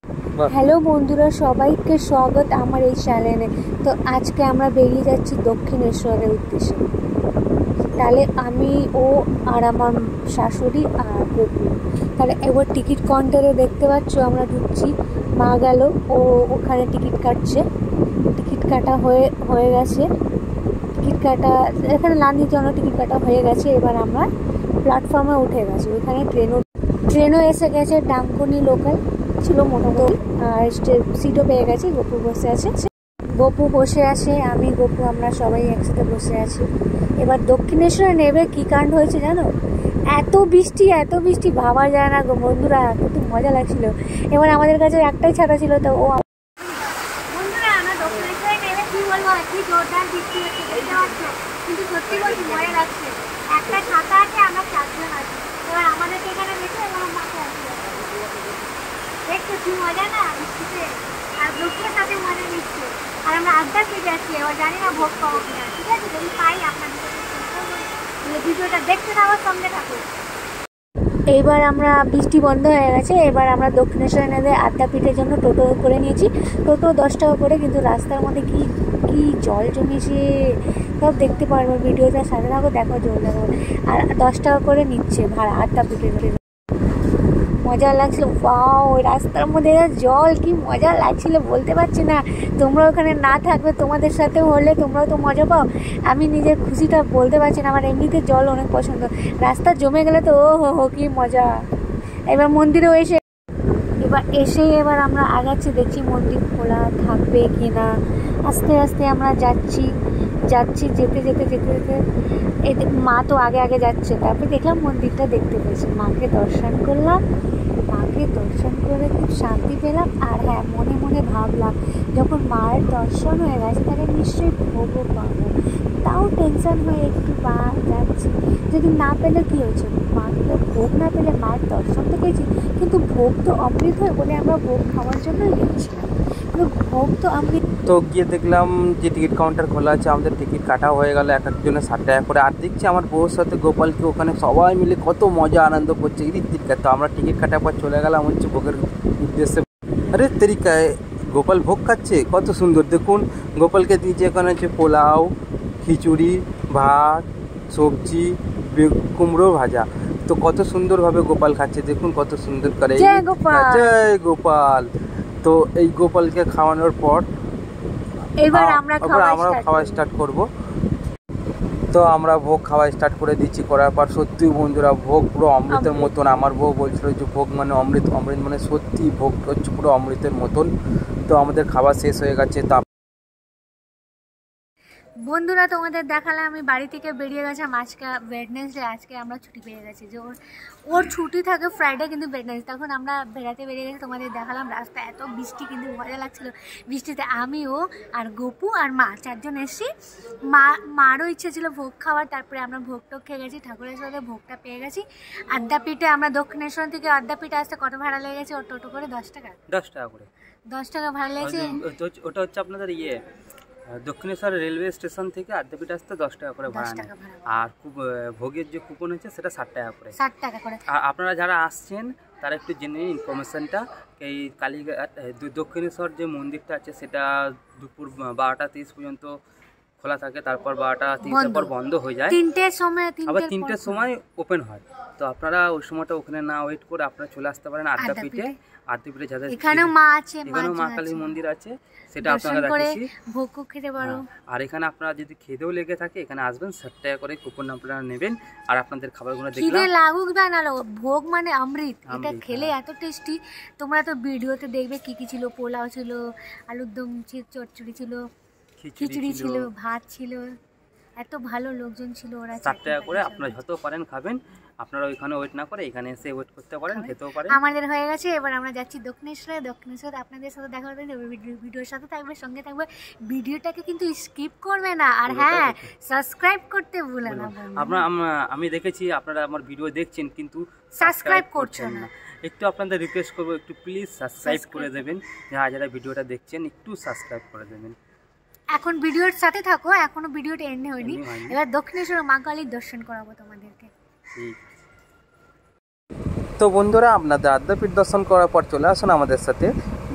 Hello বন্ধুরা, সবাইকে স্বাগত আমার এই চ্যানেলে। তো আজকে আমরা বেরিয়ে যাচ্ছি দক্ষিণেশ্বরের উদ্দেশ্যে। তাহলে আমি ও আর আমার শাশুড়ি আর গপু। তাহলে এবার টিকিট কাউন্টারে দেখতে পাচ্ছ আমরা ঢুকছি। মা গেল, ও ওখানে টিকিট কাটছে। টিকিট কাটা হয়ে গেছে। টিকিট কাটা এখানে লাইনের জন্য টিকিট কাটা হয়ে গেছে। এবার আমরা প্ল্যাটফর্মে উঠে গেছি। ওইখানে ট্রেনও এসে গেছে। ডানকুনি লোকাল ছিল মোটামুটি, আর সিটও পেয়ে গেছি। গপু বসে আছে, আমি গপু আমরা সবাই একসাথে বসে আছি। এবার দক্ষিণেশ্বরে নেবে কি কাণ্ড হয়েছে জানো? এত বৃষ্টি ভাবা যায় না গো বন্ধুরা, কত মজা লাগছিল। এবার আমাদের কাছে একটাই ছাতা ছিল, তো ও বন্ধুরা আমরা দক্ষিণেশ্বরে নেবে কি বলবো, কি জোরদার বৃষ্টি হচ্ছে দেখতে পাচ্ছ, কিন্তু সত্যি বলছি মজা লাগছে। একটা ছাতা আছে, আমরা চারজন আছি। এবার আমাদেরকে এখানে দেখে এবার মাঠে আসছে, দেখছো কি মজা না বৃষ্টিতে, আর লোকের সাথে মজা নিচ্ছে। আর আমরা আড্ডা পেয়ে যাচ্ছি। এবার জানি না ভোগ পাবো কিনা, ঠিক আছে? যদি পাই আপনাদের ভিডিওটা দেখতে থাকো, সঙ্গে থাকো। এইবার আমরা বৃষ্টি বন্ধ হয়ে গেছে। এবার আমরা দক্ষিণেশ্বরে নেবে আদ্যাপীঠের জন্য টোটো করে নিয়েছি। টোটো 10 টাকা করে, কিন্তু রাস্তার মধ্যে কি জল জমেছে সব দেখতে পারবো। ভিডিওটা সাথে থাকো, দেখো জল দেখো। আর 10 টাকা করে নিচ্ছে ভাড়া আদ্যাপীঠের। মজা লাগছিল। ওই রাস্তার মধ্যে জল, কি মজা লাগছিল বলতে পারছি না। তোমরা ওখানে না থাকবে, তোমাদের সাথে হলে তোমরাও তো মজা পাও। আমি নিজের খুশিটা বলতে পারছি না। আমার এমনিতে জল অনেক পছন্দ, রাস্তা জমে গেলে তো ও কি মজা। এবার মন্দিরেও এবার আমরা আগাচ্ছি, দেখছি মন্দির খোলা থাকবে কি না। আস্তে আস্তে আমরা যাচ্ছি। যেতে মা তো আগে যাচ্ছে। তারপরে দেখলাম মন্দিরটা দেখতে পেয়েছি। মাকে দর্শন করলাম। মাকে দর্শন করে খুব শান্তি পেলাম। আর হ্যাঁ, মনে মনে ভাবলাম যখন মায়ের দর্শন হয়ে গেছে তাহলে নিশ্চয়ই ভোগও পাবো। তাও টেনশন হয়ে একটু যাচ্ছি। যদি না পেলে কী হয়েছে, মাকে ভোগ না পেলে মায়ের দর্শন তো পেয়েছি, কিন্তু ভোগ তো অমৃত হয় বলে আমরা ভোগ খাওয়ার জন্যই গেছিলাম। কিন্তু ভোগ তো অমৃত। তো গিয়ে দেখলাম যে টিকিট কাউন্টার খোলা আছে। আমাদের টিকিট কাটা হয়ে গেল, এক একজনের 60 টাকা করে। আর দেখছি আমার বউর সাথে গোপালকে ওখানে সবাই মিলে কত মজা আনন্দ করছে। তো আমরা টিকিট কাটার পর চলে গেলাম হচ্ছে ভোগের উদ্দেশ্যে। আরে তেরিকায় গোপাল ভোগ খাচ্ছে, কত সুন্দর দেখুন। গোপালকে দিয়েছে এখানে হচ্ছে পোলাও, খিচুড়ি, ভাত, সবজি, কুমড়ো ভাজা। তো কত সুন্দরভাবে গোপাল খাচ্ছে, দেখুন কত সুন্দর করে। জয় গোপাল। তো এই গোপালকে খাওয়ানোর পর এবার আমরা খাওয়া স্টার্ট করব। তো আমরা ভোগ খাওয়া স্টার্ট করে দিচ্ছি। করার পর সত্যি বন্ধুরা ভোগ পুরো অমৃতের মতন। আমার বউ বলছিল যে ভোগ মানে অমৃত মানে সত্যি ভোগ হচ্ছে পুরো অমৃতের মতন। তো আমাদের খাওয়া শেষ হয়ে গেছে। তা বন্ধুরা তোমাদের দেখালাম আমি বাড়ি থেকে বেরিয়ে গেছিলাম আজকে ওয়েডনেসডে। আজকে আমরা ছুটি পেয়ে গেছি, যে ওর ছুটি থাকে ফ্রাইডে, কিন্তু ওয়েডনেসডে। তখন আমরা বেড়াতে বেরিয়ে গেছি। তোমাদের দেখালাম রাস্তা এত বৃষ্টি, কিন্তু মজা লাগছিল বৃষ্টিতে। আমি, ও আর গপু আর মা চারজন এসেছি। মারও ইচ্ছে ছিল ভোগ খাওয়ার। তারপরে আমরা ভোগ টোগ খেয়ে গেছি, ঠাকুরের সাথে ভোগটা পেয়ে গেছি। আদ্যাপীঠে আমরা দক্ষিণেশ্বর থেকে আদ্যাপীঠে আসতে কত ভাড়া লেগে গেছে? ওর টোটো করে 10 টাকা করে 10 টাকা ভাড়া লেগেছে। ওটা হচ্ছে আপনাদের দক্ষিণেশ্বর রেলওয়ে স্টেশন থেকে আদ্যাপীঠ আসতে 10 টাকা করে ভাড়া নেয়। আর ভোগের যে কুপন হচ্ছে সেটা 60 টাকা করে। আর আপনারা যারা আসছেন তারা একটু জেনে নিন ইনফরমেশনটা। এই কালীঘাট দক্ষিণেশ্বর যে মন্দিরটা আছে সেটা দুপুর 12টা 30 পর্যন্ত খোলা থাকে। তারপর 12টা 30 পর বন্ধ হয়ে যায়। 3টের সময়, আবার 3টের সময় ওপেন হয়। তো আপনারা ওই সময়টা ওখানে না ওয়েট করে আপনারা চলে আসতে পারেন আদ্যাপীঠে। যাদের এখানেও মা আছে, এখানেও মা কালীর মন্দির আছে, সেটা আপনারা দেখেছি। ভোগ খেতে পারো। আর এখানে আপনারা যদি খেতেও লেগে থাকে এখানে আসবেন, 60 টাকা করে কুপন আপনারা নেবেন। আর আপনাদের খাবারগুলো দেখলাম, খিদে লাগুক বা না লাগুক, ভোগ মানে অমৃত। এটা খেলে এত টেস্টি। তোমরা তো ভিডিওতে দেখবে কি ছিল। পোলাও ছিল, আলুর দম চচ্চড়ি ছিল, খিচুড়ি ছিল, ভাত ছিল। এত ভালো লোকজন ছিল। ওরা 60 টাকা করে আপনারা যত পারেন খাবেন। আপনারা ওইখানে ওয়েট না করে এখানে এসে ওয়েট করতে পারেন, খেতেও পারেন। আমাদের হয়ে গেছে। এবার আমরা যাচ্ছি দক্ষিণেশ্বরে। আপনাদের সাথে দেখা হবে। ভিডিওর সাথে থাকবে, সঙ্গে থাকবে। ভিডিওটাকে কিন্তু স্কিপ করবে না। আর হ্যাঁ, সাবস্ক্রাইব করতে ভুলে না। আমি দেখেছি আপনারা আমার ভিডিও দেখছেন কিন্তু সাবস্ক্রাইব করছেন না। একটু আপনাদের রিকোয়েস্ট করবো, একটু প্লিজ সাবস্ক্রাইব করে দেবেন। যারা ভিডিওটা দেখছেন একটু সাবস্ক্রাইব করে দেবেন। এখন ভিডিওর সাথে থাকো, এখনো ভিডিওটা এন্ড হয়নি। এবার দক্ষিণেশ্বর মা কালীর দর্শন করাবো তোমাদেরকে। তো বন্ধুরা আপনাদের আদ্যাপীঠ দর্শন করার পর চলে আসুন আমাদের সাথে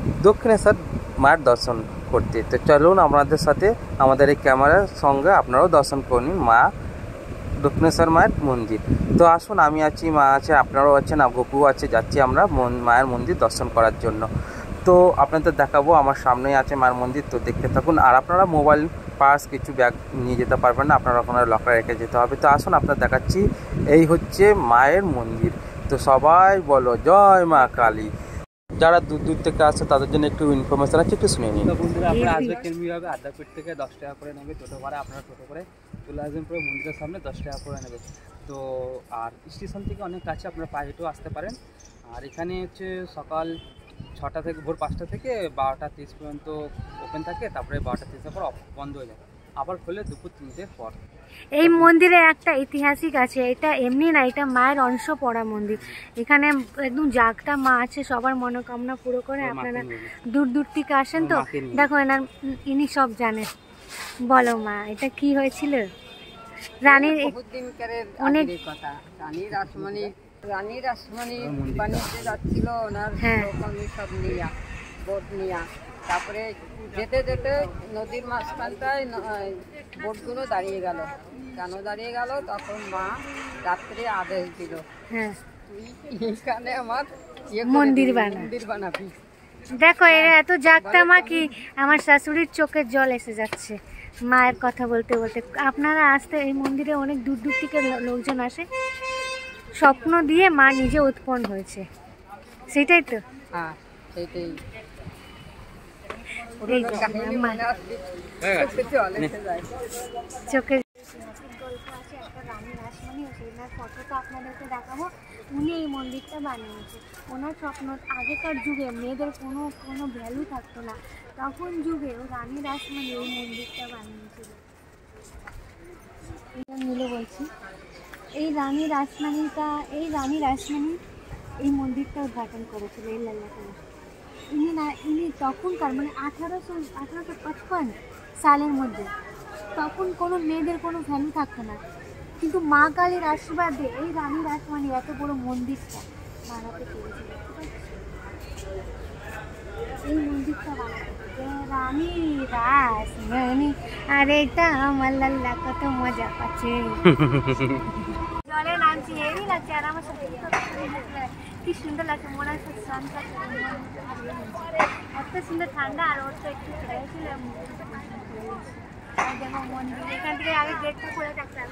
দক্ষিণেশ্বর মায়ের দর্শন করতে। তো চলুন আপনাদের সাথে আমাদের এই ক্যামেরার সঙ্গে আপনারাও দর্শন করে নিন মা দক্ষিণেশ্বর মায়ের মন্দির। তো আসুন, আমি আছি, মা আছে, আপনারাও আছেন, গপু আছে, যাচ্ছি আমরা মায়ের মন্দির দর্শন করার জন্য। তো আপনাদের দেখাবো, আমার সামনেই আছে মায়ের মন্দির, তো দেখতে থাকুন। আর আপনারা মোবাইল, পার্স, কিছু ব্যাগ নিয়ে যেতে পারবেন না, আপনারা ওখানে লকারে রেখে যেতে হবে। তো আসুন আপনার দেখাচ্ছি, এই হচ্ছে মায়ের মন্দির। তো সবাই বলো জয় মা কালী। যারা দূর দূর থেকে আসছে তাদের জন্য একটু ইনফরমেশন আছে, একটু শুনে নিন। তো বন্ধুরা, আপনারা আসবে কেমনিভাবে, আদ্যাপীঠ থেকে 10 টাকা করে নেবে টোটো ভাড়া। আপনারা টোটো করে চলে আসবেন পুরো মন্দিরের সামনে, 10 টাকা করে নেবে। তো আর স্টেশন থেকে অনেক কাছে, আপনারা পায়ে হেঁটেও আসতে পারেন। আর এখানে হচ্ছে সকাল 6টা থেকে, ভোর 5টা থেকে 12টা 30 পর্যন্ত ওপেন থাকে, তারপরে 12টা 30 পর বন্ধ হয়ে যায়, আবার খোলে দুপুর 3টের পর। এই মন্দিরে একটা ঐতিহাসিক আছে, এটা এমনি না, এটা মায়ের অংশ পড়া মন্দির। এখানে একদম জাগটা মা আছে, সবার মনোকামনা পুরো করে। আপনারা দূর দূর থেকে আসেন, তো দেখো এনার, ইনি সব জানেন। বলো মা, এটা কি হয়েছিল? রানীর অনেক কথা, রানী রাসমণি বাণিজ্যে যাচ্ছিল ওনার সব নিয়া, বোট নিয়া। তারপরে যেতে যেতে নদীর মাঝখানটায় বোটগুলো দাঁড়িয়ে গেল। কেন দাঁড়িয়ে গেল? তখন মা রাত্রে আদেশ দিল, তুই এখানে আমার মন্দির বানাবি। দেখো এরা এত জাগতা মা কি আমার শাশুড়ির চোখের জল এসে যাচ্ছে মায়ের কথা বলতে বলতে। আপনারা আসতে, এই মন্দিরে অনেক দূর দূর থেকে লোকজন আসে, স্বপ্ন দিয়ে মা নিজে উৎপন্ন হয়েছে, সেটাই তো। হ্যাঁ, সেটাই। চোখের রানী রাসমণি, ওনার ফটোটা আপনাদেরকে দেখাবো। উনি এই মন্দিরটা বানিয়েছে। ওনার স্বপ্ন, আগেকার যুগে মেয়েদের কোনো ভ্যালু থাকতো না, তখন যুগে ও রানী রাসমণি এই মন্দিরটা বানিয়েছিল। মিলে বলছি, এই রানী রাসমণি এই মন্দিরটা উদ্ঘাটন করেছিল এই লাল্লাখানে। ইনি তখনকার মানে 1855 সালের মধ্যে, তখন কোনো মেয়েদের কোনো ভ্যালু থাকতো না, কিন্তু মা কালীর আশীর্বাদে এই রানী রাসমণি এত বড় মন্দিরটা বানাতে পেরেছিল। এই মন্দিরটা বানাতে রানী রাসমণি, আর এটা আমার লাল্লা কত মজা পাচ্ছে। জলে নামছি, হেভি লাগছে। আর আমার সাথে কি সুন্দর লাগছে, মনে হচ্ছে এত সুন্দর ঠান্ডা। আর ওর তো একটু ছিল দেখো মন্দির, এখান থেকে আগে গেটটা খুলে থাকতাম।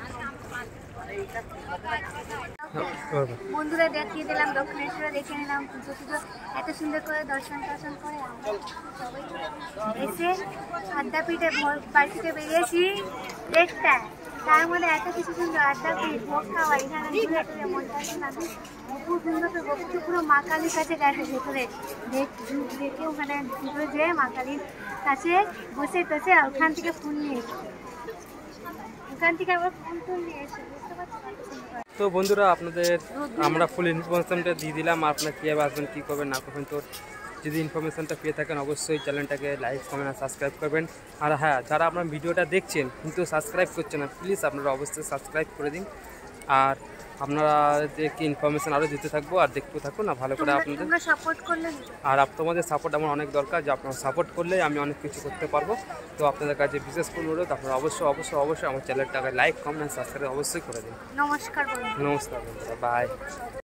বন্ধুরা দেখিয়ে দিলাম, দক্ষিণেশ্বরে দেখে নিলাম, পুজো এত সুন্দর করে দর্শন করে সবাই এসে আদ্যাপীঠে বাড়ি থেকে বেরিয়েছি দেখতে। তার মধ্যে এত কিছু সুন্দর আদ্যাপীঠ, ভোগ খাওয়া, এখানে মনটা খুব সুন্দর। তো পুরো মা কালীর কাছে গেছে ভেতরে, দেখে ওখানে ভিতরে যেয়ে মা কালীর কাছে বসে টসে ওখান থেকে ফুল নিয়ে এসে, ওখান থেকে আবার ফুল নিয়ে এসে, বুঝতে পারছি। তো বন্ধুরা, আপনাদের আমরা ফুল ইনফরমেশনটা দিয়ে দিলাম, আপনারা কীভাবে আসবেন, কী করবেন না করবেন। তো যদি ইনফরমেশনটা পেয়ে থাকেন অবশ্যই চ্যানেলটাকে লাইক, কমেন্ট আর সাবস্ক্রাইব করবেন। আর হ্যাঁ, যারা আপনার ভিডিওটা দেখছেন কিন্তু সাবস্ক্রাইব করছেন না, প্লিজ আপনারা অবশ্যই সাবস্ক্রাইব করে দিন। আর আপনাদেরকে ইনফরমেশন আরও দিতে থাকবো, আর দেখতে থাকুন না ভালো করে আপনাদের সাপোর্ট করলে। আর তোমাদের সাপোর্ট আমার অনেক দরকার, যে আপনারা সাপোর্ট করলে আমি অনেক কিছু করতে পারবো। তো আপনাদের কাছে বিশেষ করে অনুরোধ, আপনারা অবশ্যই আমার চ্যানেলটাকে লাইক, কমেন্ট, সাবস্ক্রাইব অবশ্যই করে দিন। নমস্কার বন্ধুরা, বাই।